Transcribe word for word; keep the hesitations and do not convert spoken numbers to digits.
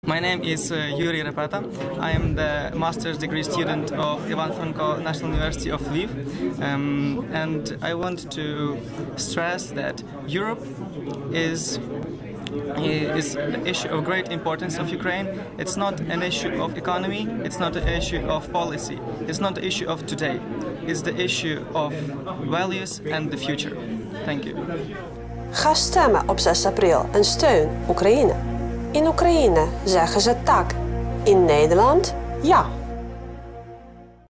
My name is uh, Yuriy Repeta. I am the master's degree student of Ivan Franko National University of Lviv, um, and I want to stress that Europe is is the issue of great importance of Ukraine. It's not an issue of economy, it's not an issue of policy, it's not the issue of today, it's the issue of values and the future. Thank you. Ga stemmen op zes april en steun Oekraïne. In Oekraïne zeggen ze tak. In Nederland ja.